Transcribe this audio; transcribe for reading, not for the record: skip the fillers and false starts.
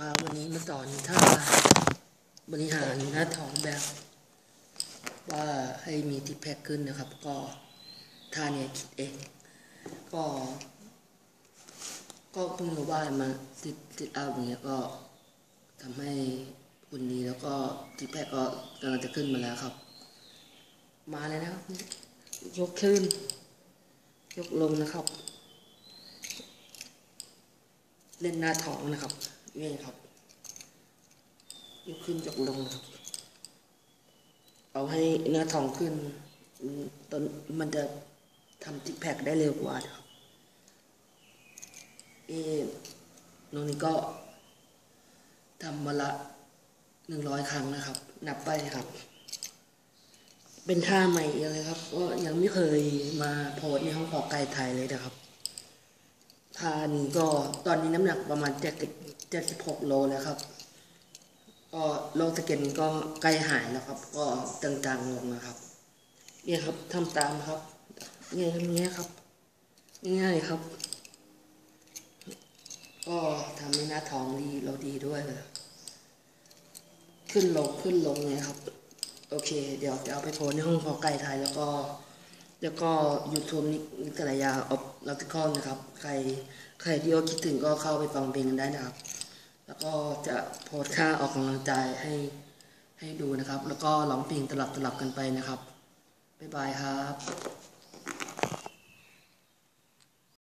วันนี้มาสอนท่าบริหารหน้าท้องแบบว่าให้มีทิปแพคขึ้นนะครับก็ท่านี้คิดเองก็เพิ่งรู้ว่ามาติดเอาอย่างเงี้ยก็ทำให้หุ่นนี้แล้วก็ทิปแพคก็กำลังจะขึ้นมาแล้วครับมาเลยนะครับยกขึ้นยกลงนะครับเล่นหน้าท้องนะครับนี่ครับยกขึ้นยกลงนะครับเอาให้หน้าท้องขึ้นตอนมันจะทำทิกแพคได้เร็วกว่าครับน้องนี้ก็ทำวันละ100 ครั้งนะครับนับไปครับเป็นท่าใหม่เลยครับก็ยังไม่เคยมาโพสในห้องเพาะไก่ไทยเลยนะครับท่านี้ก็ตอนนี้น้ำหนักประมาณ76 โลแล้วครับก็โลสเก็ตก็ใกล้หายแล้วครับก็จางๆลงนะครับเนี่ยครับทำตามครับเนี่ยทำเงี้ยครับง่ายๆครับก็ทำให้หน้าท้องเราดีด้วยเลยขึ้นลงเนี่ยครับโอเคเดี๋ยวจะเอาไปโพสในห้องเพาะไก่ไทยแล้วก็ YouTube นิกระยาออฟลักติคอนนะครับใครที่คิดถึงก็เข้าไปฟังเพลงกันได้นะครับแล้วก็จะโพสท่าออกกำลังกายให้ดูนะครับแล้วก็ร้องเพลงตลับกันไปนะครับบ๊ายบายครับ